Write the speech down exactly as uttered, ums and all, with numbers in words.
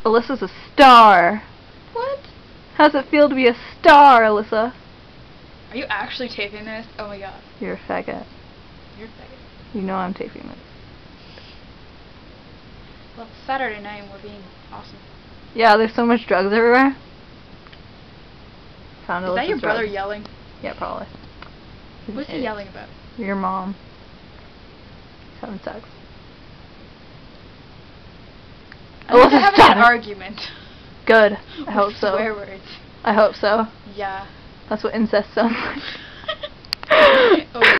Alyssa's a star. What? How's it feel to be a star, Alyssa? Are you actually taping this? Oh my god. You're a faggot. You're a faggot. You know I'm taping this. Well, it's Saturday night and we're being awesome. Yeah, there's so much drugs everywhere. Found Is Alyssa's that your brother drugs. yelling? Yeah, probably. He's What's an he idiot. yelling about? Your mom. He's having sex. I think Alyssa's they're having done. an argument. Good. I hope so. Swear words. I hope so. Yeah. That's what incest sounds like. Oh,